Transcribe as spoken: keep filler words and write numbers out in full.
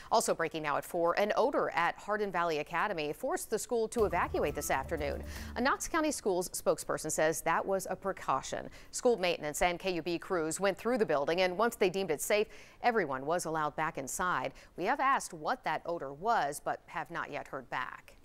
Also breaking now at four, an odor at Hardin Valley Academy forced the school to evacuate this afternoon. A Knox County Schools spokesperson says that was a precaution. School maintenance and K U B crews went through the building, and once they deemed it safe, everyone was allowed back inside. We have asked what that odor was, but have not yet heard back.